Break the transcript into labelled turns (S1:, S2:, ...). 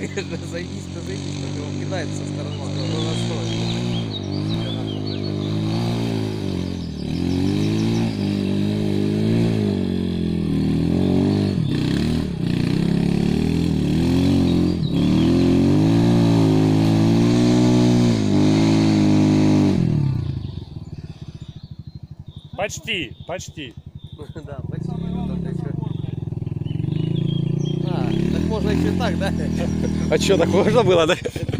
S1: Заебись, его кидает со стороны, но настроен.
S2: Почти, почти.
S1: Да, почти. А, так можно еще так, да?
S3: А что, так можно было, да?